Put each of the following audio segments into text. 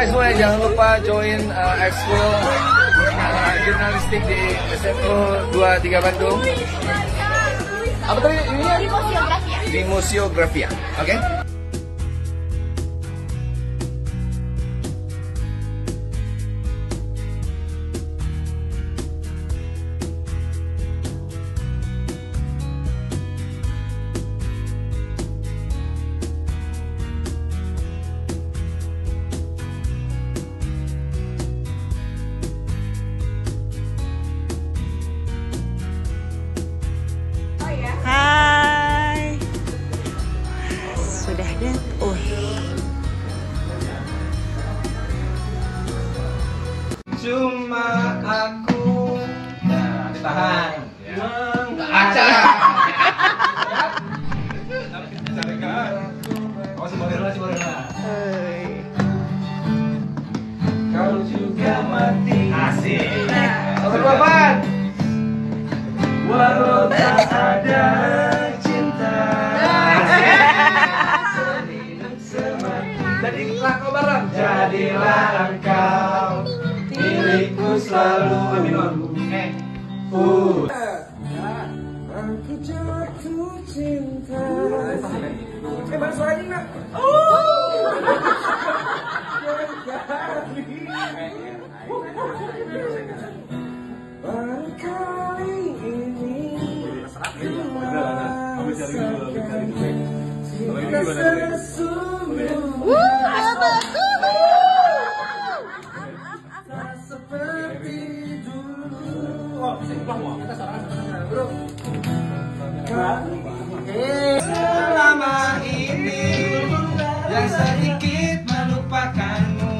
Hai semuanya, jangan lupa join ekskul jurnalistik di SMU 23 Bandung. Apa tadi ininya? Di Museografia. Oke? Hai, sudah deh. Cuma aku. Nah, ditahan. Aca. Kau juga mati. Asik. Bapak. Walau tak ada cinta. Jadilah kau bareng. Jadilah engkau milikku selalu. Aku jatuh cinta. Mana suaranya nak? Kali ini selama ini yang sedikit melupakanmu.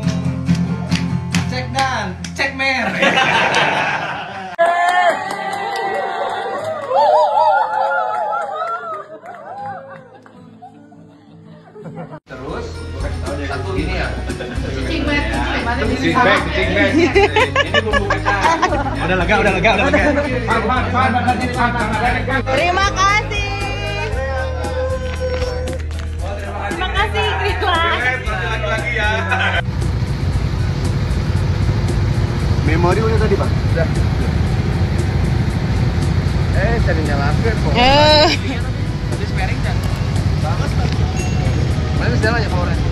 Cek dan cek mer. Terus satu gini ya. Cicing bag. Ini bumbu kacang. Udah lega. Terima kasih. Terima kasih, Grila. Lagi ya. Memori udah tadi, Pak? Udah. Cari nyalakan kok. Tapi sparing kan. Bagus. Mana jalannya keluarnya?